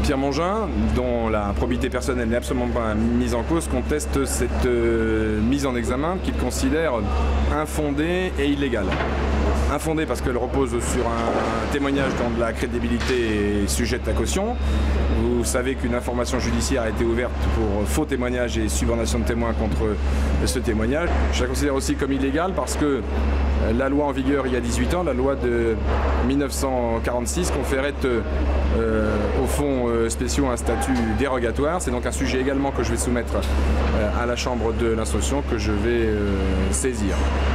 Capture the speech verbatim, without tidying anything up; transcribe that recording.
Pierre Mongin, dont la probité personnelle n'est absolument pas mise en cause, conteste cette euh, mise en examen qu'il considère infondée et illégale. Infondée parce qu'elle repose sur un témoignage dont la crédibilité est sujette à caution. Vous savez qu'une information judiciaire a été ouverte pour faux témoignage et subornation de témoins contre ce témoignage. Je la considère aussi comme illégale parce que la loi en vigueur il y a dix-huit ans, la loi de mille neuf cent quarante-six, conférait euh, aux fonds euh, spéciaux un statut dérogatoire. C'est donc un sujet également que je vais soumettre euh, à la Chambre de l'instruction que je vais euh, saisir.